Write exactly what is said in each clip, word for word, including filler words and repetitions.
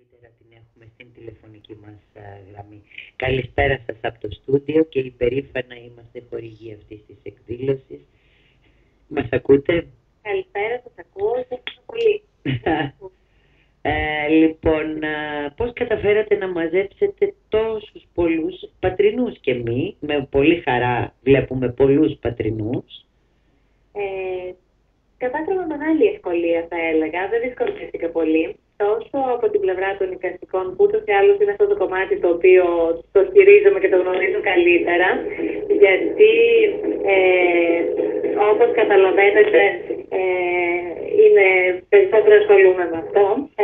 καλύτερα την έχουμε στην τηλεφωνική μας γραμμή. Καλησπέρα σας από το στούντιο και υπερήφανα είμαστε χορηγοί αυτής της εκδήλωσης. Μας ακούτε? Καλησπέρα, σας ακούω και ευχαριστώ πολύ. ε, λοιπόν, πώς καταφέρατε να μαζέψετε τόσους πολλούς πατρινούς και εμείς, με πολύ χαρά βλέπουμε πολλούς πατρινούς. Ε, Κατάφερα με μεγάλη ευκολία, θα έλεγα, δεν δυσκολεύτηκα πολύ. Τόσο από την πλευρά των εικαστικών, που ούτως ή άλλως είναι αυτό το κομμάτι το οποίο το στηρίζομαι και το γνωρίζω καλύτερα, γιατί ε, όπως καταλαβαίνετε ε, είναι περισσότερο ασχολούμαι με αυτό.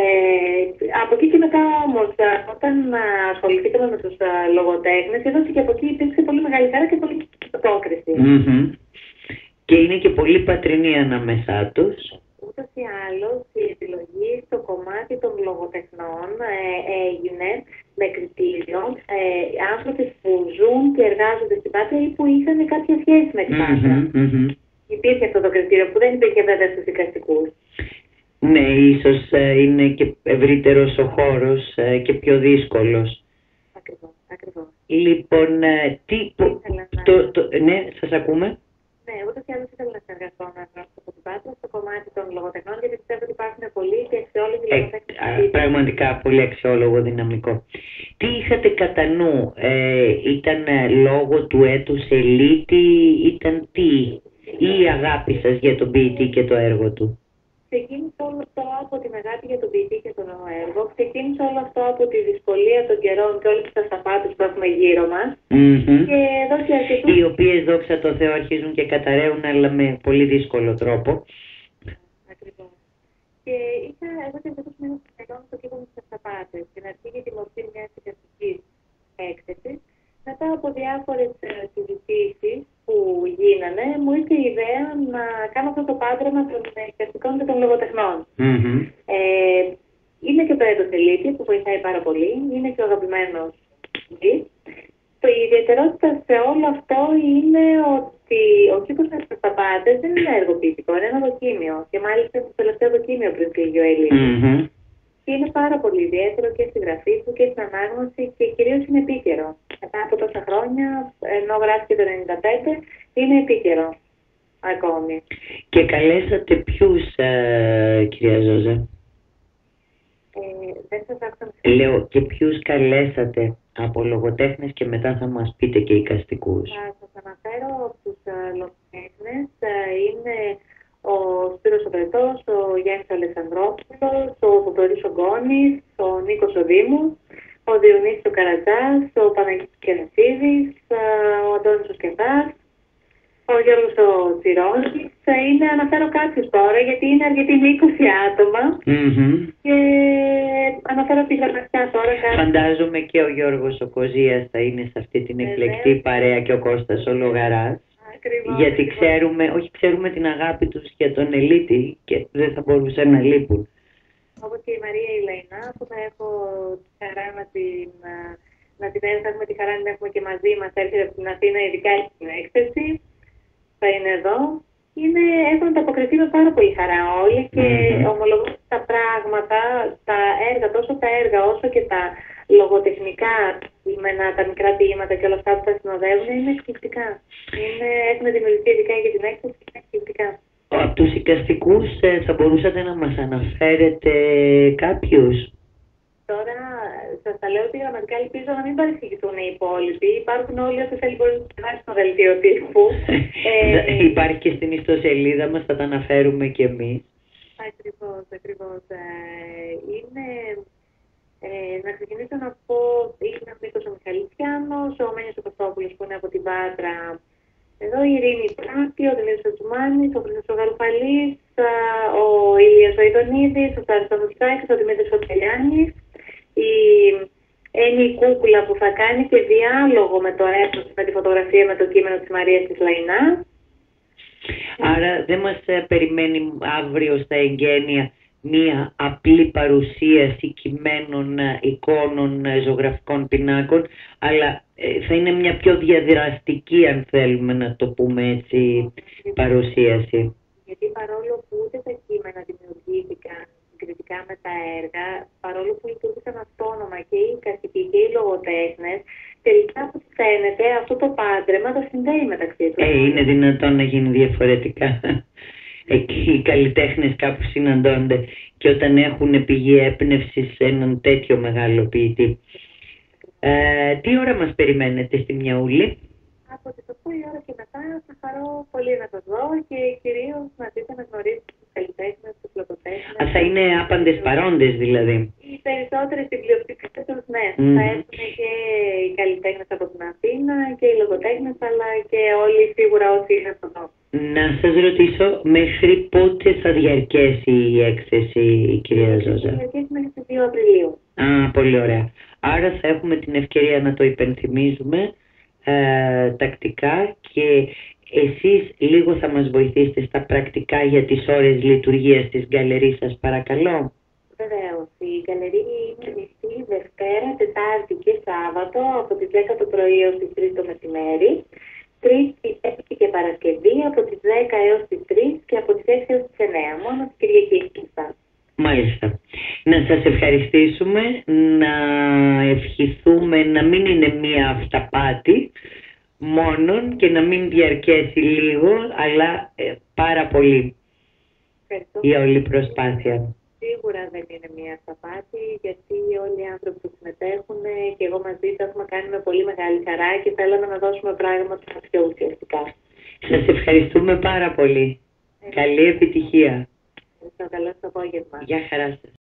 Ε, από εκεί και μετά όμως, όταν ασχοληθήκαμε με τους λογοτέχνες, εδώ και από εκεί υπήρξε πολύ μεγάλη χαρά και πολύ απόκριση. Mm-hmm. Και είναι και πολύ πατρινοί ανάμεσά τους. Ούτως ή άλλως η επιλογή στο κομμάτι των λογοτεχνών ε, έγινε με κριτήριο ε, άνθρωποι που ζουν και εργάζονται στην Πάτρα ή που είχαν κάποια σχέση με την Πάτρα. Mm-hmm, mm-hmm. Υπήρχε αυτό το κριτήριο που δεν υπήρχε βέβαια στους δικαστικούς. Ναι, ίσως ε, είναι και ευρύτερος ο χώρος ε, και πιο δύσκολος. Ακριβώς, ακριβώς. Λοιπόν, ε, τι... να... το, το, ναι, σας ακούμε. Ναι, ούτως ή άλλως ήθελα να συνεργαστώ με ανθρώπους από την Πάτρα στο κομμάτι των λογοτεχνών, γιατί πιστεύω ότι υπάρχουν πολλοί και αξιόλογοι λογοτέχνες. Ε, πραγματικά πολύ αξιόλογο δυναμικό. Τι είχατε κατά νου, ε, ήταν λόγω του έτους ελίτη, ήταν τι, ή η αγάπη σας για τον ποιητή και το έργο του? Ξεκίνησε όλο αυτό από την αγάπη για τον ποιητή και τον έργο. Ξεκίνησε όλο αυτό από τη δυσκολία των καιρών και όλες τις αυταπάτες που έχουμε γύρω μας. Mm-hmm. Και εδώ και αρκετούς... Οι οποίες, δόξα τω Θεώ, αρχίζουν και καταραίουν, αλλά με πολύ δύσκολο τρόπο. Ακριβώς. Και είχα εδώ και αρκετούς μήνες καιρών στο κείμενο της αυταπάτες. Στην αρχή για τη μορφή μιας δικαστικής έκθεσης. Μετά από διάφορες συζητήσεις που γίνανε, μου ήρθε η ιδέα να κάνω αυτό το πάντρεμα των δικαστικών και των λογοτεχνών. Mm-hmm. Ε, είναι και το έτος ελίτη που βοηθάει πάρα πολύ, είναι και ο αγαπημένος γης. Η ιδιαιτερότητα σε όλο αυτό είναι ότι ο κύκλος των αυταπάτες δεν είναι έργο ποιητικό, είναι ένα δοκίμιο. Και μάλιστα το τελευταίο δοκίμιο πριν φύγει ο Ελίτης. Mm-hmm. Και είναι πάρα πολύ ιδιαίτερο και στη γραφή του και στην ανάγνωση και κυρίως είναι επίκαιρο. Μετά από τόσα χρόνια, ενώ γράφει το ενενήντα πέντε, είναι επίκαιρο ακόμη. Και καλέσατε ποιους, ε, κυρία Ζώζα? Ε, δεν σας άκουσα. Λέω, και ποιους καλέσατε από λογοτέχνες και μετά θα μας πείτε και εικαστικούς. Θα σας αναφέρω από τους λογοτέχνες. Είναι ο Σπύρος ο Βρετός, ο Γιάννης Αλεξανδρόπουλος, ο Θοδωρής ο Γκόνης, ο Νίκος ο Δήμος, ο Διονύσης ο Καρατζάς, ο Παναγιώτης Κερασίδης, ο Αντώνης ο Σκεφάς, ο Γιώργος ο Τσιρόνης. Είναι, αναφέρω κάποιους τώρα γιατί είναι αρκετοί με είκοσι άτομα. Mm-hmm. Και αναφέρω τη γραμματιά τώρα. Φαντάζομαι και ο Γιώργος ο Κοζίας θα είναι σε αυτή την εκλεκτή παρέα και ο Κώστας ο Λογαράς. Ακριβώς, γιατί ακριβώς. ξέρουμε, όχι ξέρουμε την αγάπη τους για τον Ελίτη και δεν θα μπορούσαν να λείπουν. Όπως και η Μαρία Ηλαϊνά, που θα έχω τη χαρά να την, να την έχουμε τη χαρά να την έχουμε και μαζί μας, έρχεται από την Αθήνα, ειδικά στην έκθεση, θα είναι εδώ. Είναι, έχουν ανταποκριθεί με πάρα πολύ χαρά όλοι και mm-hmm. ομολογώ ότι τα πράγματα, τα έργα, τόσο τα έργα όσο και τα λογοτεχνικά κείμενα, τα μικρά ποίηματα και όλα αυτά που τα συνοδεύουν είναι εκπληκτικά. Είναι, έχουν δημιουργηθεί ειδικά για την έκθεση και είναι εκπληκτικά. Από τους εικαστικούς θα μπορούσατε να μας αναφέρετε κάποιους? Τώρα σας τα λέω ότι γραμματικά ελπίζω να μην παρεξηγηθούν οι υπόλοιποι. Υπάρχουν όλοι όσοι θέλει μπορεί να διαβάσει το δελτίο τύπου. ε, Υπάρχει και στην ιστοσελίδα μας, θα τα αναφέρουμε κι εμείς. Ακριβώς, ακριβώς. Ε, είναι, ε, να ξεκινήσω να πω, είναι ο Μίκος ο Μιχαλητσιάνος, ο Μένιος ο Κωστόπουλος που είναι από την Πάτρα. Εδώ η Ειρήνη Πράτη, ο Δημήτρης ο Τζουμάνης, ο Χρήστος ο Γαλουφαλής, ο Ηλίας ο Ιδονίδης, ο Στάρης ο Μουστάκης, ο Δημήτρης ο Τελιάνης. Η Έννη η Κούκουλα που θα κάνει και διάλογο με το έθνος, με τη φωτογραφία, με το κείμενο της Μαρίας της Λαϊνά. Άρα δεν μας περιμένει αύριο στα εγγένεια μία απλή παρουσίαση κειμένων, εικόνων, ζωγραφικών πινάκων, αλλά θα είναι μια πιο διαδραστική, αν θέλουμε να το πούμε έτσι, παρουσίαση. Γιατί παρόλο που ούτε τα κείμενα δημιουργήθηκαν συγκριτικά με τα έργα, παρόλο που λειτουργήσαν ήταν αυτόνομα και οι καστικοί και οι λογοτέχνες, τελικά από ό,τι φαίνεται αυτό το πάντρεμα το συνδέει μεταξύ τους. Ε, είναι δυνατόν να γίνει διαφορετικά. Εκεί οι καλλιτέχνες κάπου συναντώνται και όταν έχουν πηγή έμπνευσης σε έναν τέτοιο μεγάλο ποιητή. Ε, τι ώρα μας περιμένετε στη Μιαούλη? Από τις οκτώ η ώρα και μετά θα χαρώ πολύ να σας δω και κυρίως να δείτε να γνωρίσετε τους καλλιτέχνες, τους λογοτέχνες. Α, θα είναι άπαντες παρόντες δηλαδή? Οι περισσότεροι στην πλειοψηφία τους, ναι. Mm. Θα έρθουν και οι καλλιτέχνες από την Αθήνα και οι λογοτέχνες, αλλά και όλοι σίγουρα όσοι είναι εδώ. Να σας ρωτήσω, μέχρι πότε θα διαρκέσει η έκθεση, η κυρία Ζόζα? Θα διαρκέσει μέχρι τις δύο Απριλίου. Α, πολύ ωραία. Άρα θα έχουμε την ευκαιρία να το υπενθυμίζουμε ε, τακτικά και εσείς λίγο θα μας βοηθήσετε στα πρακτικά για τις ώρες λειτουργίας της γκαλερί σας, παρακαλώ. Βεβαίως. Η γκαλερί είναι ανοιχτή Δευτέρα, Τετάρτη και Σάββατο από τις δέκα το πρωί έως τις τρεις το μεσημέρι. Τρίτη, Πέμπτη και Παρασκευή από τις δέκα έως τις τρεις και από τις έξι έως τις εννέα. Μόνο τις Κυριακές κλειστά. Μάλιστα. Να σας ευχαριστήσουμε, να ευχηθούμε να μην είναι μία αυταπάτη μόνον και να μην διαρκέσει λίγο, αλλά ε, πάρα πολύ. Ευχαριστώ. Η όλη προσπάθεια. Σίγουρα δεν είναι μία αυταπάτη, γιατί όλοι οι άνθρωποι που συμμετέχουν και εγώ μαζί το έχουμε κάνει με πολύ μεγάλη χαρά και θέλαμε να δώσουμε πράγματα πιο ουσιαστικά. Σας ευχαριστούμε πάρα πολύ. Ε, Καλή επιτυχία. Ευχαριστώ. Καλό σας απόγευμα. Γεια χαρά σας.